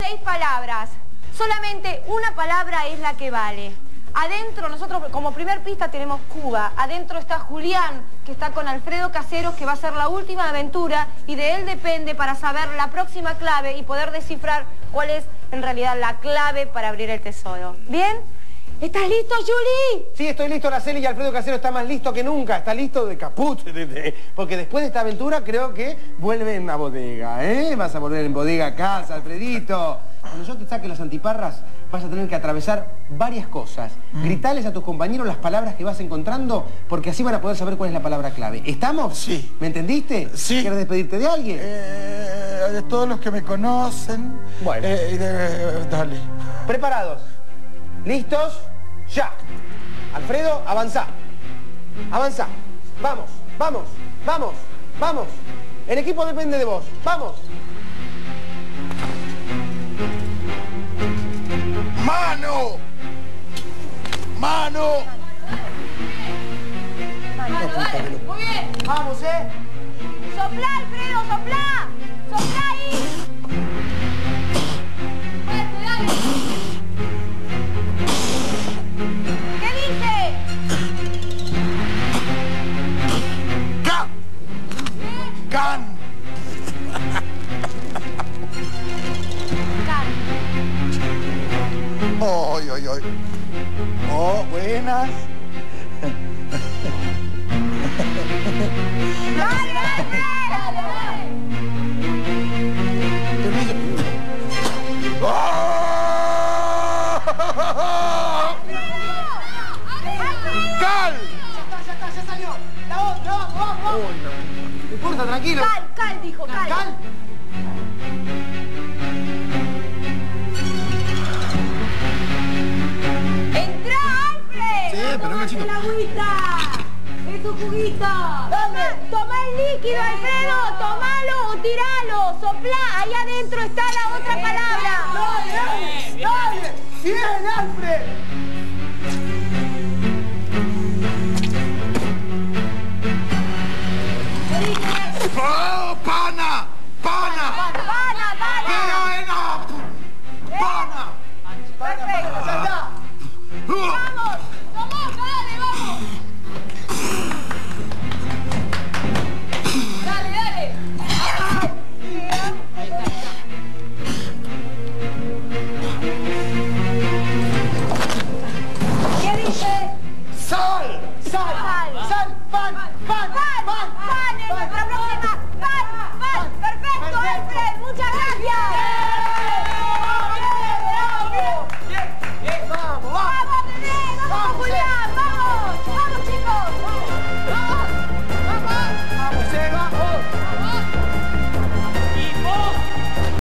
6 palabras. Solamente una palabra es la que vale. Adentro, nosotros como primer pista tenemos Cuba. Adentro está Julián, que está con Alfredo Caseros, que va a ser la última aventura. Y de él depende para saber la próxima clave y poder descifrar cuál es en realidad la clave para abrir el tesoro. ¿Bien? ¿Estás listo, Juli? Sí, estoy listo, Araceli, y Alfredo Casero está más listo que nunca. Está listo de caput. Porque después de esta aventura creo que vuelven a bodega, ¿eh? Vas a volver en bodega a casa, Alfredito. Cuando yo te saque las antiparras, vas a tener que atravesar varias cosas. Gritales a tus compañeros las palabras que vas encontrando, porque así van a poder saber cuál es la palabra clave. ¿Estamos? Sí. ¿Me entendiste? Sí. ¿Quieres despedirte de alguien? De todos los que me conocen. Bueno. Dale. ¿Preparados? ¿Listos? ¡Ya! Alfredo, avanzá. Avanzá. Vamos, vamos, vamos, vamos. El equipo depende de vos. ¡Vamos! ¡Mano! ¡Mano! Muy bien. ¡Vamos, ¡Soplá, Alfredo, soplá! ¡Soplá ahí! Fuerte, dale. ¿Qué dice? ¡Can! ¡Can! ¡Ay, ay, ay! ¡Oh, buenas! ¡Dale, dale! ¡Cal! Ya salió. La otra, vamos. No importa, tranquilo. Cal, dijo, cal. ¿Cal? ¡Entrá, Alfred! Sí, pero un cachito. ¡La agüita! ¡Es tu juguito! Toma el líquido, Alfredo, tomalo o tiralo, soplá, ahí adentro está la otra palabra. ¡Dale! ¡Bien, Alfred!